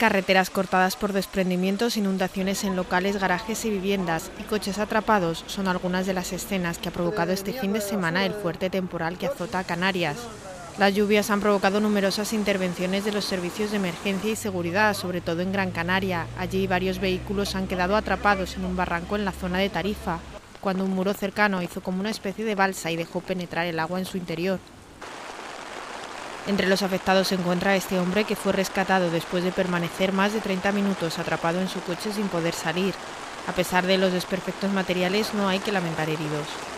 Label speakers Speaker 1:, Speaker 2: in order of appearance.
Speaker 1: Carreteras cortadas por desprendimientos, inundaciones en locales, garajes y viviendas y coches atrapados son algunas de las escenas que ha provocado este fin de semana el fuerte temporal que azota a Canarias. Las lluvias han provocado numerosas intervenciones de los servicios de emergencia y seguridad, sobre todo en Gran Canaria. Allí varios vehículos han quedado atrapados en un barranco en la zona de Tarifa, cuando un muro cercano hizo como una especie de balsa y dejó penetrar el agua en su interior. Entre los afectados se encuentra este hombre que fue rescatado después de permanecer más de 30 minutos atrapado en su coche sin poder salir. A pesar de los desperfectos materiales, no hay que lamentar heridos.